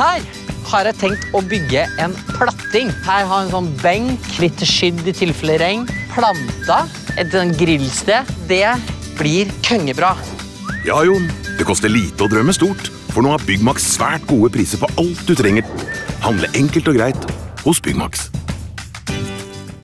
Her har jeg tenkt å bygge en platting. Her har jeg en sånn benk, litt skydd i tilfelle regn, planta, et grillsted. Det blir køngebra. Ja, Jon, det koster lite å drømme stort, for nå har Byggmax svært gode priser på alt du trenger. Handle enkelt og greit hos Byggmax.